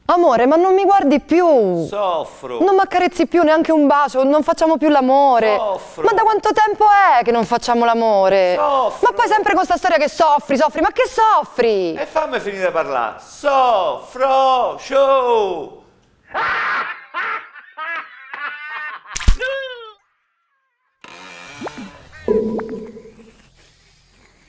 Amore, ma non mi guardi più. Soffro. Non mi accarezzi più, neanche un bacio, non facciamo più l'amore. Soffro. Ma da quanto tempo è che non facciamo l'amore? Soffro. Ma poi sempre con sta storia che soffri, ma che soffri? E fammi finire di parlare. Soffro, show.